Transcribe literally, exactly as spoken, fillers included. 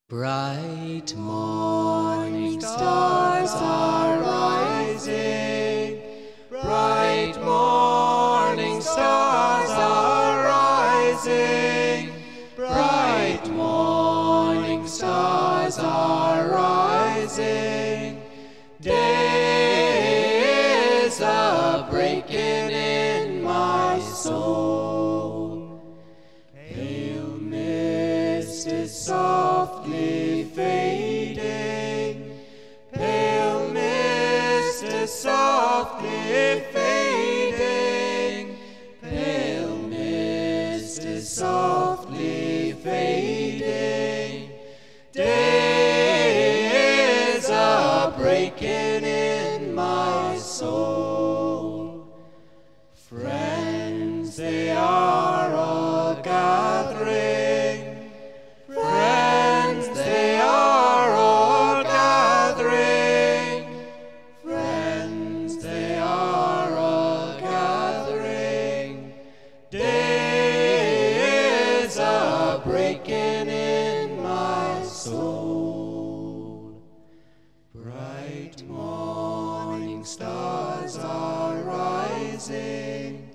Bright morning stars are rising. Bright morning stars are rising. Bright morning stars are rising. Day is a breaking in my soul. Pale mist is softly fading. Pale mist is softly fading. Pale mist is softly fading. Day is a breaking in my soul. Friends, they are all gathering. Friends, they are all gathering. Friends, they are all gathering. Day is a breaking in my soul. Bright morning stars are rising.